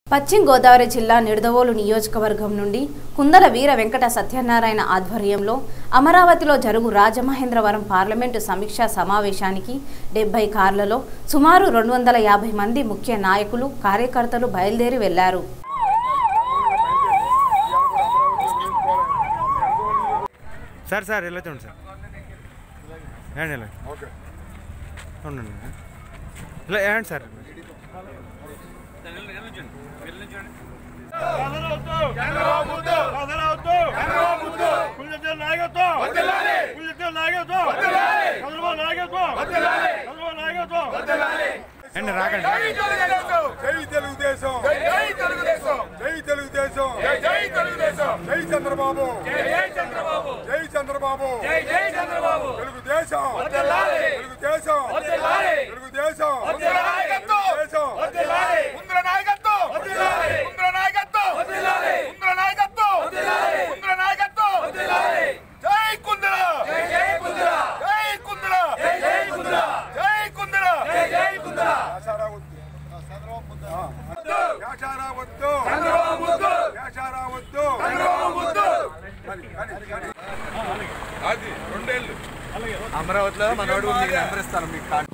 పశ్చిమ గోదావరి జిల్లా నిడదవోలు నియోజకవర్గం నుండి కుందల వీర వెంకట సత్యనారాయణ ఆధ్వర్యంలో అమరావతిలో జరుగు రాజమహేంద్రవరం పార్లమెంటు సమీక్షా సమావేశానికి 70 కార్లలో సుమారు 250 మంది ముఖ్య నాయకులు కార్యకర్తలు బయలుదేరి వెళ్లారు. సార్ ఇలా చూడండి సార్. ఓకే ఉండండి ఇలా ఏంటి సార్. రాకండి. జై తెలుగుదేశం, జై తెలుగుదేశం, జై తెలుగుదేశం, జై తెలుగుదేశం, జై చంద్రబాబు, జై చంద్రబాబు, జై చంద్రబాబు, జై చంద్రబాబు, తెలుగుదేశం వర్ధిల్లాలి, తెలుగుదేశం వర్ధిల్లాలి, తెలుగుదేశం వర్ధిల్లాలి, తెలుగుదేశం వర్ధిల్లాలి, ముంద్ర నాయకత్వం వర్ధిల్లాలి, ముంద్ర నాయకత్వం వర్ధిల్లాలి, ముంద్ర నాయకత్వం వర్ధిల్లాలి, ముంద్ర నాయకత్వం వర్ధిల్లాలి. జై కుంద్ర, జై కుంద్ర, జై కుంద్ర, జై కుంద్ర, జై కుంద్ర, జై కుంద్ర. అమరావతిలో మనోడు మీకు నెంబర్ ఇస్తాను మీకు.